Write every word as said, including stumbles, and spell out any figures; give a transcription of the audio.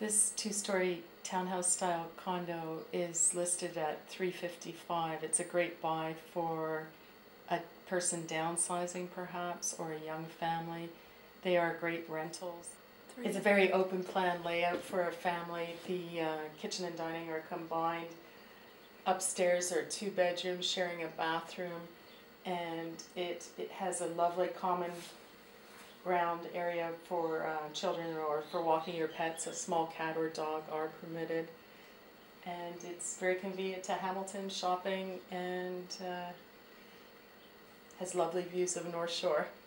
This two-story townhouse-style condo is listed at three fifty-five. It's a great buy for a person downsizing, perhaps, or a young family. They are great rentals. Three. It's a very open plan layout for a family. The uh, kitchen and dining are combined. Upstairs are two bedrooms sharing a bathroom, and it, it has a lovely common ground area for uh, children or for walking your pets. A small cat or dog are permitted, and it's very convenient to Hamilton shopping, and uh, has lovely views of North Shore.